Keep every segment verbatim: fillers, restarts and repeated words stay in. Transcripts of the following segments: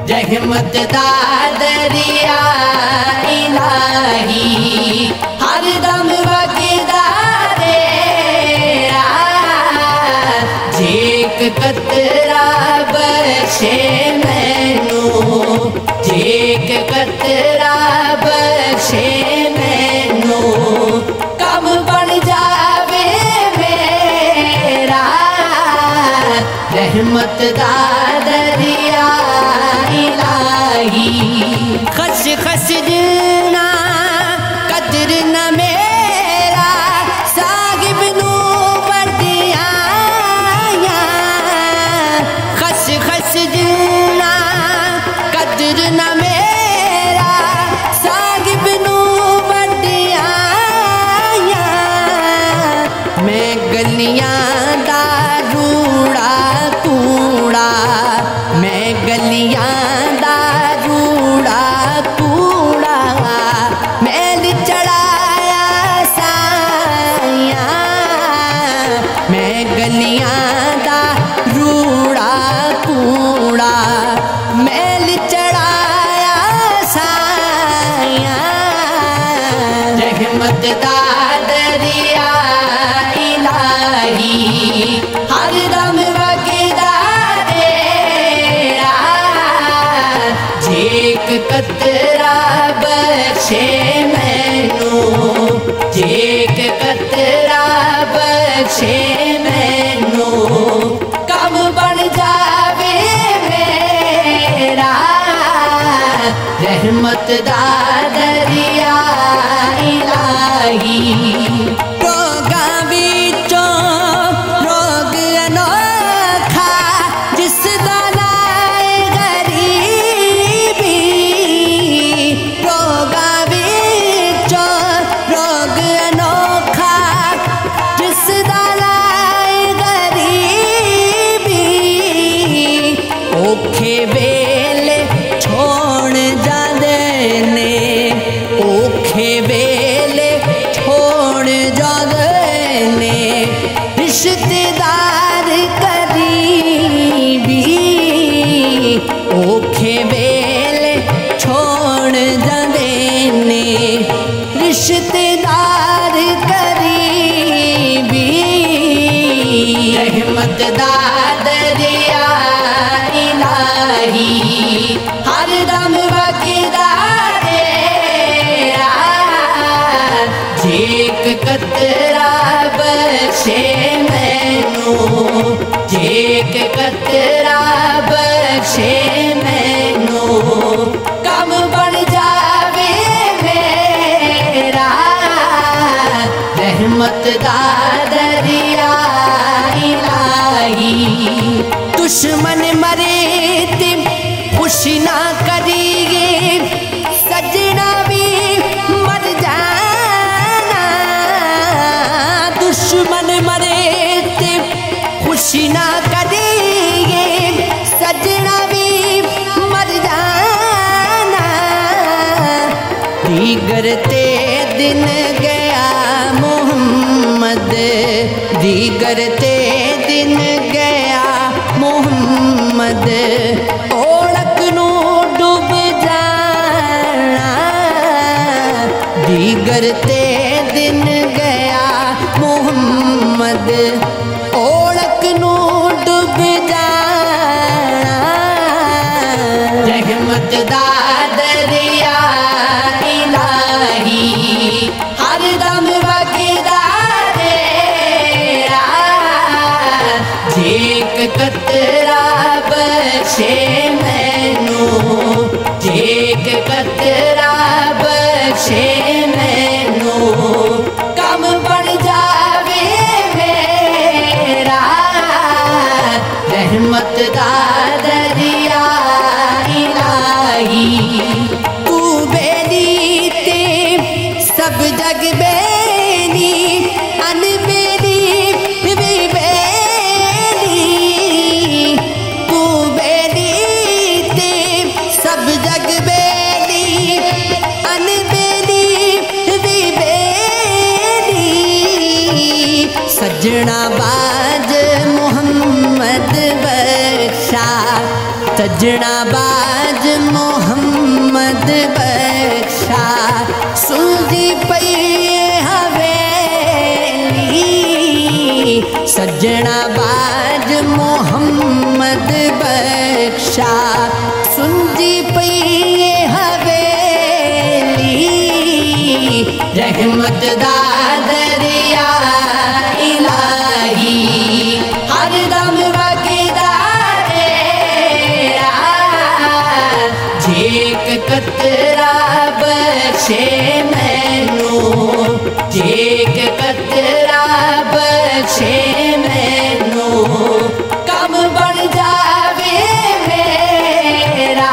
रहमत दा दरिया इलाही हर दम वगदा रेड़ा जेक कतरा बख्शे मैनू जेक कतरा बख्शे मैनू कम बन जावे मेरा रहमत दा दरिया इलाही खस खस दिना कदर न मेरा साहिब नू बदिया खस खस दिना कदर न मेरा साहिब नू बदिया मैं गलियां दा रूड़ा कूड़ा मैं गलियां दा रूड़ा कूड़ा मैल चढ़ाया साया मैं गलियां दा रूड़ा कूड़ा मैल चढ़ाया साया रहमत दा दरिया इलाही हर दम वगदा रेड़ा जेक कतरा बख्शे मैनू जेक कतरा बख्शे मैनू कम बन जावे मेरा रहमत दा दरिया इलाही रोगां विचों रोग अनोखा जिस दा लाए गरीबी रोगां विचों रोग अनोखा जिस दा लाए गरीबी औखे वेले छोड़ जांदे ने औखे वेले छोड़ जांदे ने रिश्तेदार करीबी औखे वेले छोड़ जांदे ने रिश्तेदार करीबी रहमत दा दरिया इलाही हर दम वगदा रेड़ा जेक कतरा बख्शे मैनू जेक कतरा बख्शे मैनू कम बन जावे मेरा रहमत दा दरिया इलाही दुश्मन मरे ते खुशी ना करिए सजना भी मर जाना दुश्मन मरे ते खुशी ना करिए सजना भी मर जाना दीगर ते दिन गया मोहम्मद दीगर ते दिन गया मोहम्मद ओढ़क नू डूब जाना दीगर ते दिन गया मोहम्मद ओढ़क नू डूब जाना रहमत दा दरिया इलाही हर दम वगदा रेड़ा जेक कतरा बख्शे मैनू जेक कतरा बख्शे मैनू कम बन जावे मेरा रहमत दा दरिया इलाही तू बेली ते सब जग बेली अनबेली भी बेली तू बेली ते सब जग बेली अनबेली भी बेली सजना बाज मोहम्मद बख्शा सजना बाज मोहम्मद बख्शा सुलझी पई हवेली। सजना बाज मोहम्मद बख्शा सुलझी पई हवेली। रहमत दा दरिया इलाही हर दम वगदा रेड़ा। जेक कतरा बख्शे मैनू, जेक कतरा बख्शे मैनू, कम बन जावे मेरा।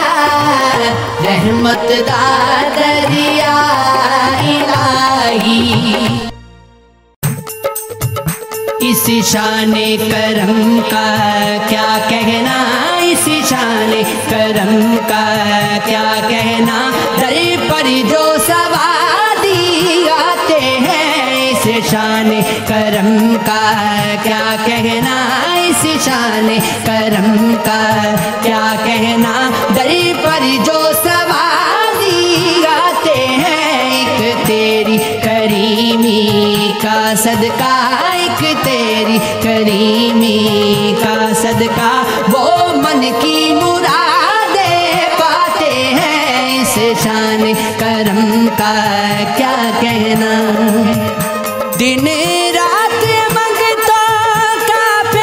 रहमत दा दरिया इलाही। इस शाने करम का क्या कहना, इस शाने करम का क्या कहना। दर पर जो सवादी आते हैं, इस शाने करम का क्या कहना, इस शाने करम का क्या कहना। दर पर जो सवादी आते हैं, एक तेरी करीमी का सदका, एक तेरी करीमी का सदका। वो मन की मुरादे पाते हैं, इस शान करम का क्या कहना। दिन रात मंगता का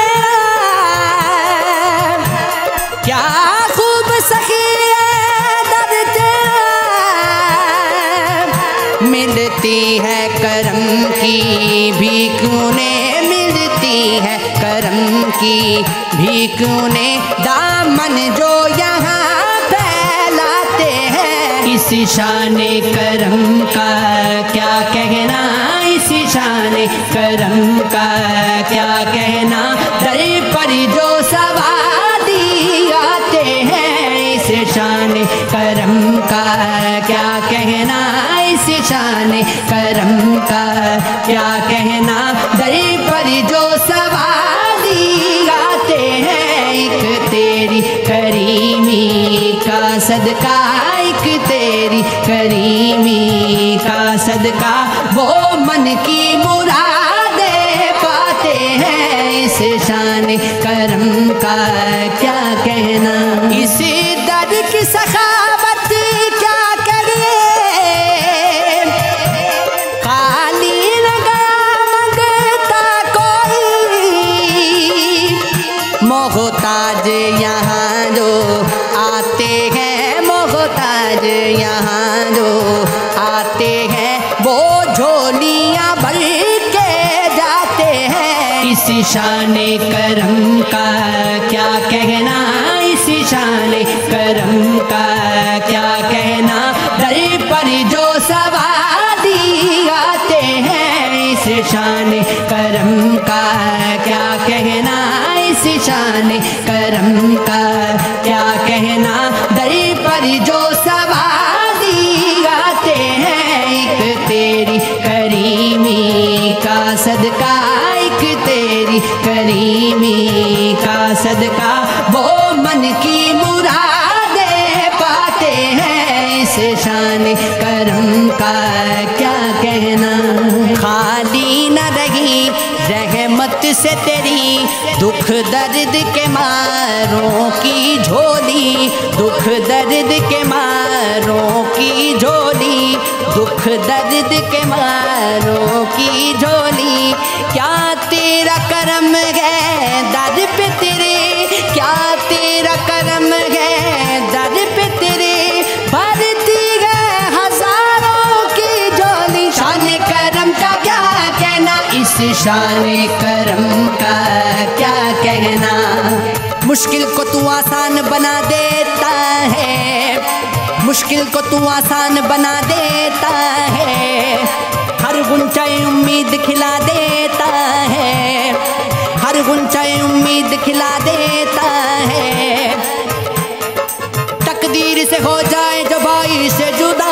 प्यार, क्या खूब सखी दर्द तेरा। मिलती है करम की भीख उन्हें, मिलती है करम की भीख उन्हें। दामन जो यहाँ फैलाते हैं, इस शाने करम का क्या कहना, इस शाने करम का क्या कहना। दर पर जो सवादी आते हैं, इस शाने करम का क्या कहना, इस शाने करम का क्या कहना। दर पर जो सवादी आते हैं, एक तेरी करीमी का सदका, एक तेरी करीमी का सदका। वो मन की मुरादे पाते हैं, इस शान करम का क्या कहना। इस दर की सखावत क्या करिए, खाली न गया मंगता कोई। मोहताज यहाँ जो आते हैं, मोहताज यहाँ जो आते हैं, वो झोलियाँ भर के जाते हैं। इस शाने करम का क्या कहना, इस शाने करम का क्या कहना। दर पर जो सवादी आते हैं, इस शाने करम का क्या कहना, इस शाने करम का क्या कहना। दर पर जो सवादी आते हैं, एक तेरी करीमी का सदका, एक तेरी करीमी का सदका। वो मन की मुरादे पाते हैं, इस शान करम का क्या कहना। खाली न रही रहमत से तेरी दुख दर्द के मारों की झोली, दुख दर्द के मारों की झोली, दुख दर्द के मारों की झोली। क्या तेरा करम है दर पे तेरे, क्या तेरा करम है दर पे तेरे। भरती है हजारों की झोली, शान करम का क्या कहना, इस शान करम का क्या कहना। मुश्किल को तू आसान बना देता है, मुश्किल को तू आसान बना देता है। हर गुंचाई उम्मीद खिला देता है, हर गुंचाई उम्मीद खिला देता है। तकदीर से हो जाए जो भाई से जुदा,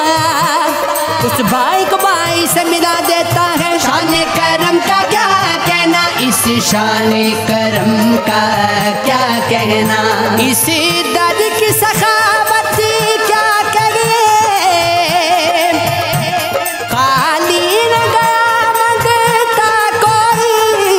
उस भाई को भाई से मिला देता है। शान करम का क्या कहना, इस शान करम का क्या कहना, इस दर की सखावत क्या करिए, खाली न गया मंगता कोई,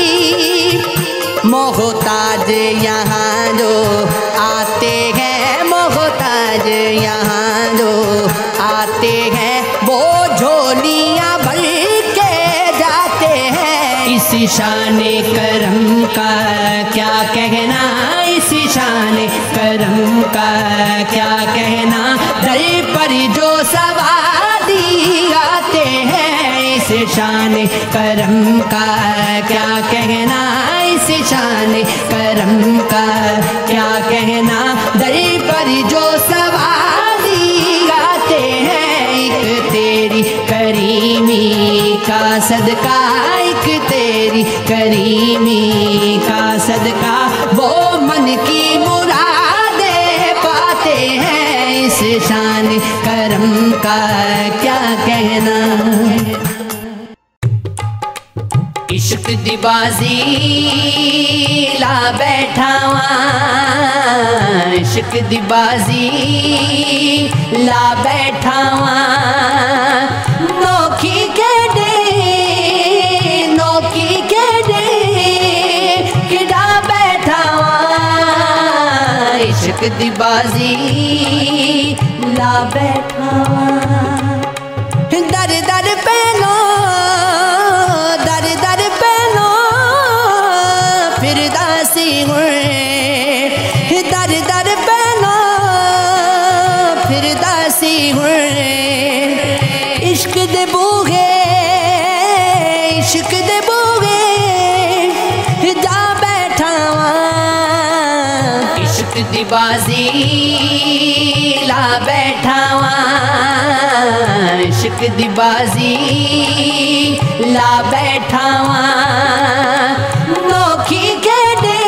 मोहताज यहाँ जो आते हैं, मोहताज यहाँ जो आते हैं, वो झोलियाँ भर के जाते हैं। इस शान करम का क्या कहना, इस शान करम का क्या कहना, दर पर जो सवारी आते हैं। इस शान करम का क्या कहना, इस शान करम का क्या कहना, दर पर जो सवारी आते हैं। एक तेरी करीमी का सदका, एक तेरी करीमी का सदका, वो मन की मुरादें पाते हैं। इस शान करम का क्या कहना। इश्क दी बाजी ला बैठा वां, इश्क दी बाजी ला बैठा वां, नोखी के दे नोखी के दे किड़ा बैठा वां। इश्क दी बाजी ला बैठा वां, दर दर पहनो दर दर पहनो फिर दासी हुए, दर दर पहनो फिर दासी हुए। इश्क दे बूहे इश्क दे बूहे जा बैठा वां, इश्क दी बाजी ला बैठा वां, इश्क दी बाजी ला बैठा वां, नोखी के दे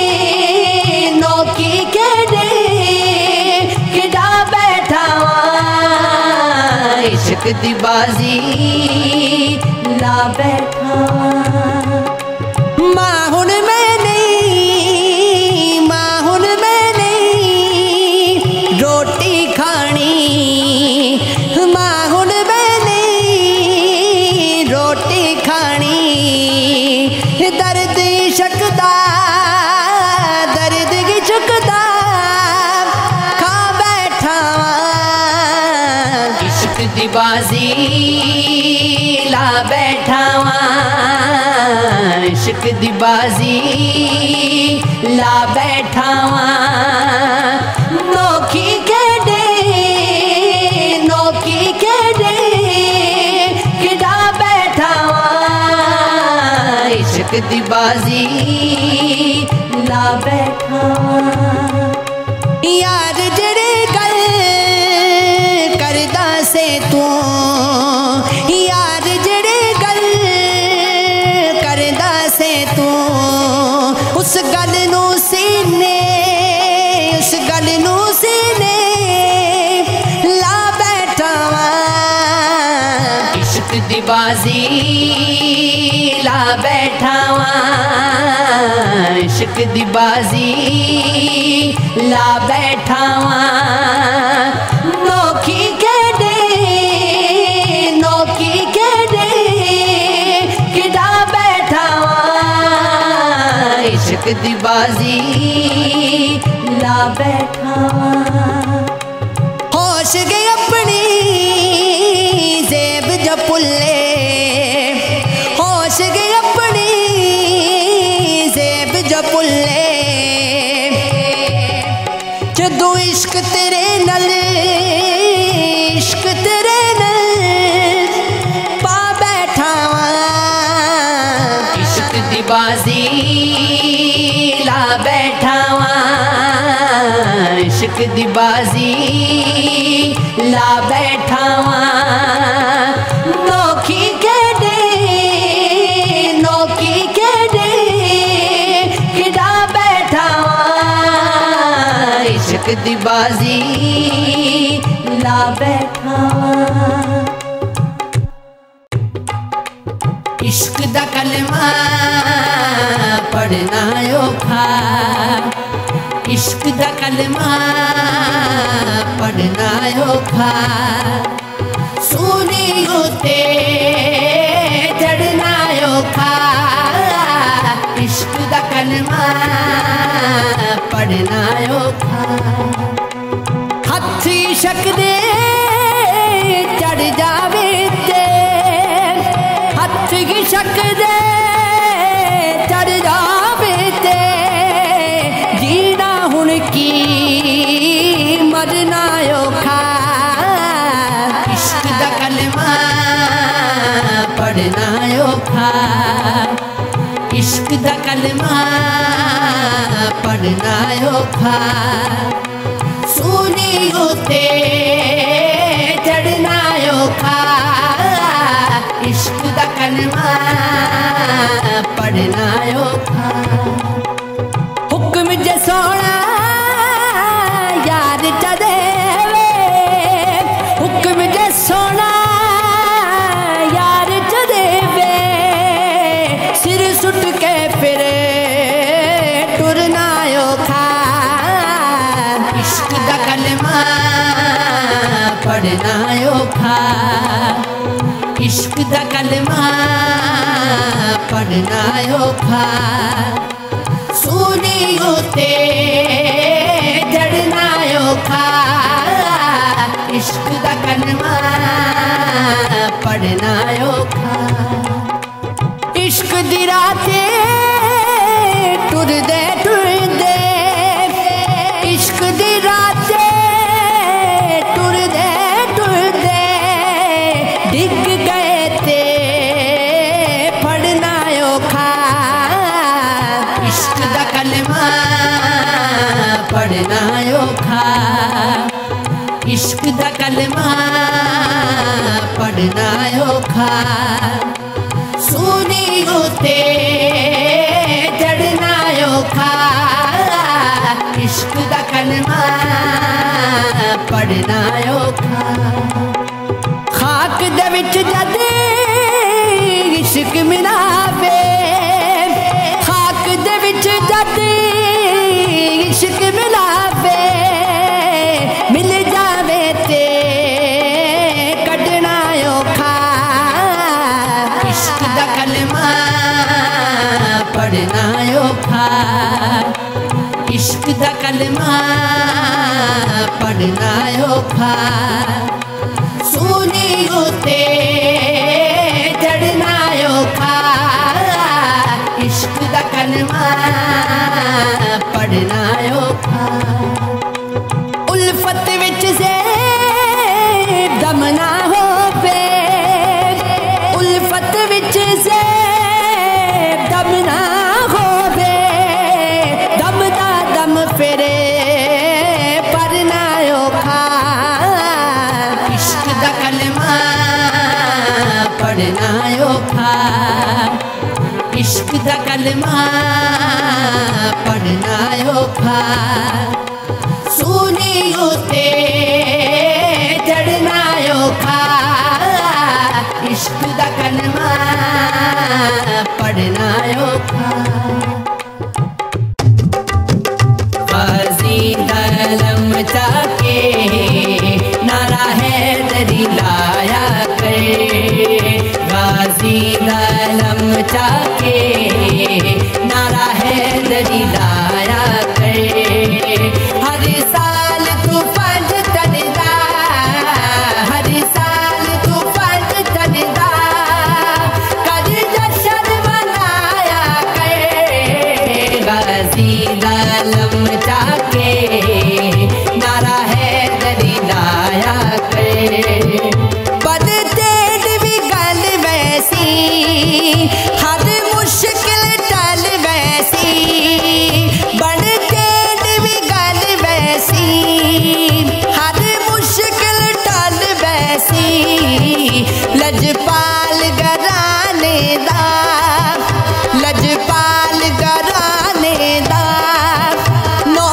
नोखी के दे किड़ा बैठा वां। इश्क दी बाजी ला बैठा वां, मां हुन मैं नहीं, मां हुन मैं नहीं रोटी खानी, मां हुन मैं नहीं रोटी खानी। दर्द शकदा दर्द की शकदा खा बैठा वां, इश्क दी बाजी ला बैठा वां, इश्क दी बाजी ला बैठा वां, नोखी के दे नोखी के दे किड़ा बैठा वां। इश्क दी बाजी ला बैठा वां, यार जड़े गल करदा से तू, यार जड़े गल करदा से तू, उस गल नू सीने उस गल नू सीने ला बैठा वां। इश्क दी बाजी ला बैठा वां, इश्क दी बाजी ला बैठा वां, नोखी के दे नोखी के दे किड़ा बैठा वां। इश्क दी बाजी ला बैठा वां, होश गए अपनी जेब जपुल्ले, होश गए अपनी जेब जपुल्ले, जदू इश्क तेरे नल इश्क तेरे नल पा बैठा वां। इश्क दी बाजी ला बैठा वां, इश्क दी बाजी ला बैठा वां, नोखी के दे नोखी के दे किड़ा बैठा वां। इश्क दी बाजी ला बैठा वां, इश्क दा कलमा औखा इश्क दा कलमा पढ़ना औखा सूली उते चढ़ना औखा इश्क दा कलमा पढ़ना औखा हथ इश्क दे चढ़ जावे ते हथ इश्क दे चढ़ जावे ते जीना हुण की मरना औखा इश्क दा कलमा पढ़ना औखा इश्क दा कलमा पढ़ना औखा सूली उते चढ़ना औखा इश्क दा कलमा पढ़ना औखा हुक्म जे सोना यार च देवे हुक्म जे सोना यार च देवे सिर सुट के फिरे टुरना औखा इश्क दा कलमा पढ़ना औखा इश्क दा कलमा पढ़ना औखा सूली उते चढ़ना औखा इश्क दा कलमा पढ़ना औखा इश्क दी राते टुरदे टुरदे इश्क दी राते टुरदे टुरदे डिग गए ते पढ़ना औखा इश्क दा कलमा पढ़ना औखा इश्क दा कलमा पढ़ना औखा सूली उते चढ़ना औखा इश्क दा कलमा पढ़ना औखा खाक दे विच जद इश्क मिलावे खाक दे विच जद इश्क मिलावे मिल जावे ते कढ़ना औखा इश्क दा कलमा पढ़ना औखा इश्क दा कलमा पढ़ना औखा सूली उते चढ़ना औखा इश्क दा कलमा पढ़ना औखा उल्फत विच से दम ना होवे उल्फत विच से दम ना होवे दम दा दम फिरे पढ़ना औखा इश्क दा कलमा पढ़ना औखा इश्क दा कलमा पढ़ना औखा सूली उते चढ़ना औखा इश्क दा कलमा पढ़ना औखा गाज़ी दलम चाके नारा हैदरी लाया करे गाज़ी दलम चाके नारा हैदरी लाया करे हर साल तू पंज तनदा हर साल तू पंज तनदा कद जश्न मनाया करे गाज़ी दलम चाके नारा हैदरी लाया करे बद तेज भी गल वैसी हर मुश्किल टल वैसी बड़ तेज भी गल वैसी हर मुश्किल टल वैसी लजपाल घराने दा लजपाल घराने दा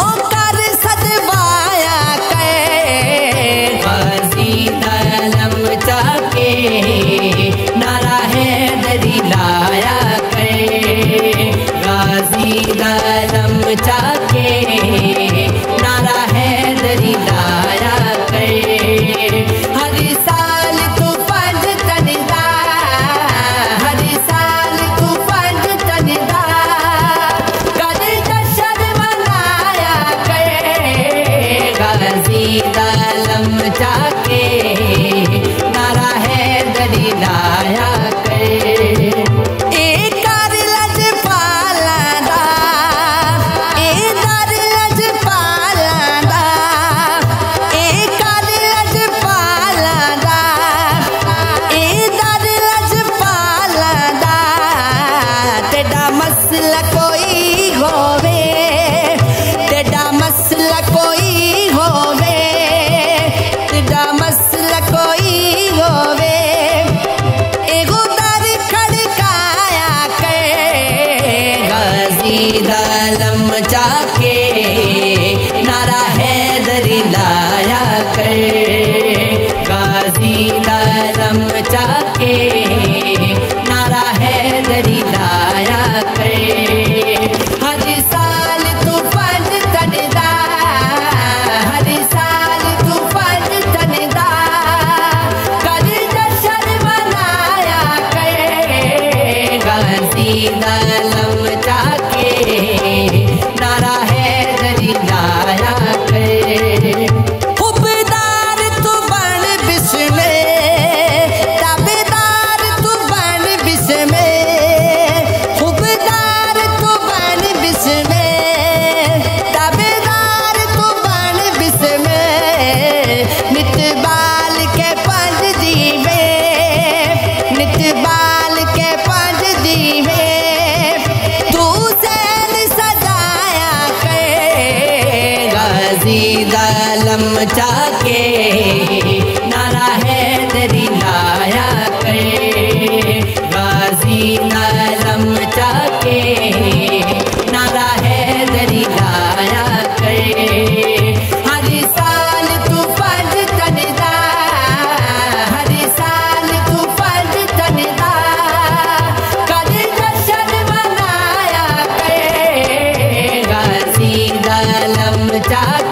गाजी दलम चाके नारा हैदरी लाया कर। हर साल तू पंज तनदा, हर साल तू पंज तनदा कद जश्न मनाया कर। गाजी दलम चाके नारा हैदरी लाया दलम चाके नारा हैदरी लाया कर। गाजी दलम चाके नारा हैदरी लाया कर। हर साल तू पंज तनदा, हर साल तू पंज तनदा कद जश्न मनाया कर। गाजी दलम चाके नारा हैदरी लाया कर। खुबदार तू बन बिस्मे, ताबेदार तू बन बिस्मे, खुबदार तू बन बिस्मे, ताबेदार तू बन बिस्मे। नितबाल के पंज दीवे, नितबाल के पंज दीवे दलम चाके नारा हैदरी लाया कर। गाजी दलम चाके नारा हैदरी लाया कर। हर साल तू पंज तनदा, हर साल तू पंज तनदा कद जश्न मनाया कर। गाजी दलम चाके